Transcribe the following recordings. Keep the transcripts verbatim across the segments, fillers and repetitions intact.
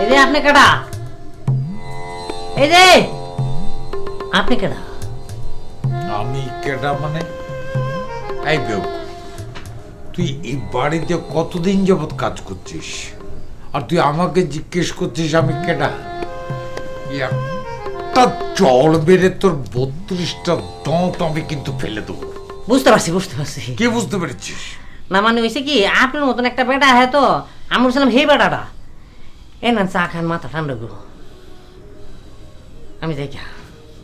এই যে আপনি কেডা? এই যে আপনি কেডা? আমি কেডা মানে? এই বেউ, তুই এই বাড়িতে কতদিন যাবত কাজ করছিস, আর তুই আমাকে জিজ্ঞেস করছিস আমি কেডা? একটা জল বেড়ে তোর বত্রিশটা দাঁত আমি কিন্তু ফেলে দেবো। বুঝতে পারছি বুঝতে পারছি। কি বুঝতে পেরেছিস? না মানে হয়েছে কি, আপনার মতন একটা বেটা হ্যাঁ তো আমি বলছিলাম হে বেটাটা এ না চা খান, মাথা ঠান্ডা করো। আমি যাই কা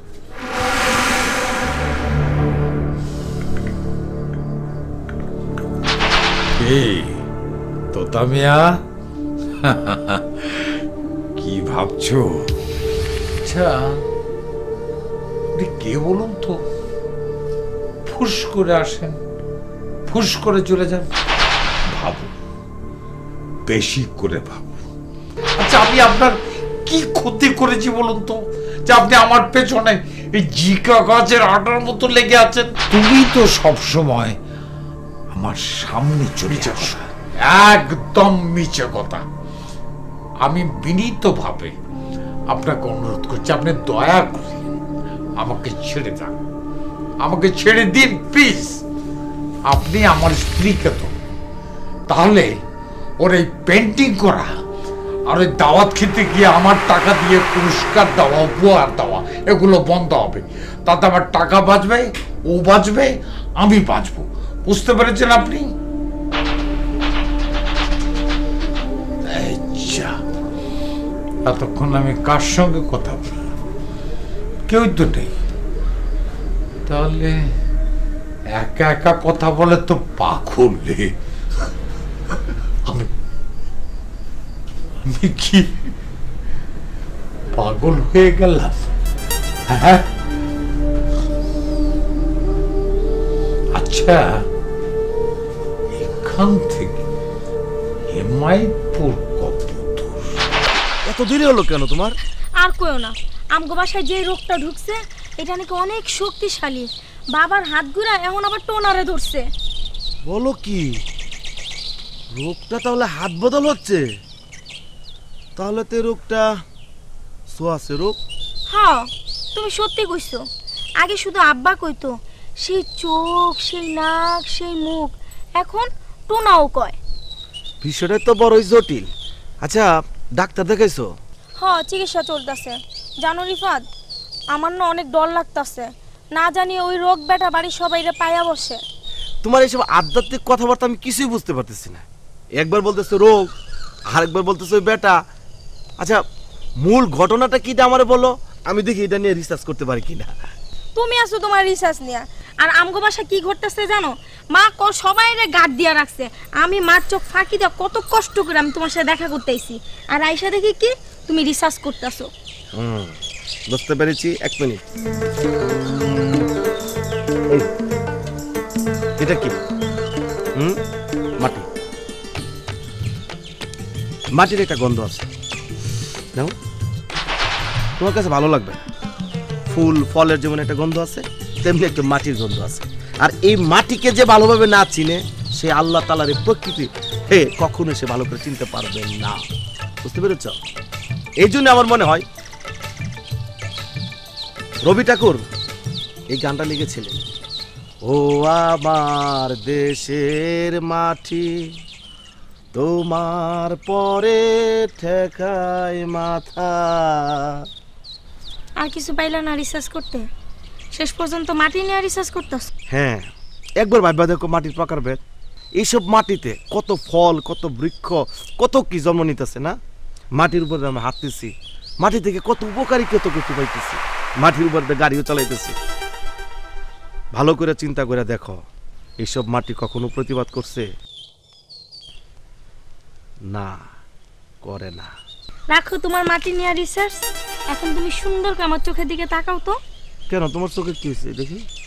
তোতা মিয়া, কি ভাবছো? আচ্ছা কে বলুন তো? ফুস করে আসেন, ফুস করে চলে যান। ভাবো, বেশি করে ভাবো। আচ্ছা আমি আপনার কি ক্ষতি করেছি বলুন তো, যে আপনি আমার পেছনে এই জিকা গাছের আটার মতো লেগে আছেন? তুমি তো সব সময় আমার সামনে চলে যাচ্ছ। একদম মিছে কথা। আমি বিনীত ভাবে আপনাকে অনুরোধ করছি, আপনি দয়া করে আমাকে ছেড়ে দেন, আমাকে ছেড়ে দিন প্লিজ। আপনি আমার স্ত্রীকে তো, তাহলে ওর এই পেন্টিং করা আর ওই দাওয়াত খেতে গিয়ে আমার টাকা দিয়ে পুরস্কার দেওয়া, উপহার দেওয়া, এগুলো বন্ধ হবে। তাতে আমার টাকা বাঁচবে, ও বাঁচবে, আমি বাঁচবো। বুঝতে পেরেছেন আপনি? এতক্ষণ আমি কার সঙ্গে কথা বললাম? কেউ তো নেই। তাহলে একা একা কথা বলে তো পাগল। আমি আমি কি পাগল হয়ে গেলাম? হ্যাঁ আচ্ছা, এখান থেকে হেমায়তপুর কত দূর? এত দেরি হলো কেন তোমার? আর কইও না, আমগো বাসায় যে রোগটা ঢুকছে এটা নাকি অনেক শক্তিশালী। বাবার হাত ঘুরা এখন আবার টোনারে ধরছে। বলো কি, রোগটা তাহলে হাত বদল হচ্ছে? তাহলে তো রোগটা সোয়াসে রোগ। হ্যাঁ তুমি সত্যি কইছো। আগে শুধু আব্বা কইতো সেই চোখ, সেই নাক, সেই মুখ, এখন টোনাও কয়। বিষয়টা তো বড়ই জটিল। আচ্ছা ডাক্তার দেখাইছো? হ্যাঁ চিকিৎসা চলতেছে। জানো রিফাত, আমার না অনেক ডর লাগতেছে, না জানি ওই রোগ বেটা বাড়ির সবাইরে পাইয়া বসে। তোমার এইসব আধ্যাত্মিক কথাবার্তা আমি কিছুই বুঝতে পারতেছি না। একবার বলতেছো রোগ, আরেকবার বলতেছো বেটা। আচ্ছা মূল ঘটনাটা কিটা আমারে বলো, আমি দেখি এটা নিয়ে রিসার্চ করতে পারি কিনা। তুমি আসো তোমার রিসার্চ নিয়ে, আর আমগো বাসা কি ঘটতেছে জানো? মা ক সবাইরে গার্ড দিয়া রাখছে। আমি মার চোখ ফাঁকি দিয়া কত কষ্ট করে আমি তোমার সাথে দেখা করতে আইছি, আর আইসা দেখি কি তুমি রিসার্চ করতেছো। হুম বুঝতে পেরেছি। এক মিনিট, এটা কি? হুম মাটি, মাটির একটা গন্ধ আছে, নাও তোমার কাছে ভালো লাগবে। ফুল ফলের যেমন একটা গন্ধ আছে, তেমনি একটা মাটির গন্ধ আছে। আর এই মাটিকে যে ভালোভাবে না চিনে, সে আল্লাহ তাআলার এই প্রকৃতি হে কখনো সে ভালো করে চিনতে পারবে না। বুঝতে পেরেছ? এই জন্য আমার মনে হয় রবি ঠাকুর এই গানটা লিখেছিলেন, ও আমার দেশের মাটি তোমার পরে ঠেকায় মাথা। আর কিছু পাইলা না রিসার্চ করতে? শেষ পর্যন্ত মাটি নিয়ে রিসার্চ করতেছ? হ্যাঁ একবার ভাববা দেখো মাটির প্রকারভেদ। এইসব মাটিতে কত ফল, কত বৃক্ষ, কত কি জন্ম নিতেছে না? মাটির উপরে আমরা হাঁটতেছি, মাটি থেকে কত উপকারী কত কিছু পাইতেছি, মাটির উপর দিয়ে গাড়িও চালাইতেছি। ভালো করে চিন্তা করে দেখো, এইসব মাটি কখনো প্রতিবাদ করছে? না, করে না। রাখো তোমার মাটি নিয়ে রিসার্চ, এখন তুমি সুন্দর করে আমার চোখের দিকে তাকাও তো। কেন, তোমার চোখে কি হয়েছে দেখি?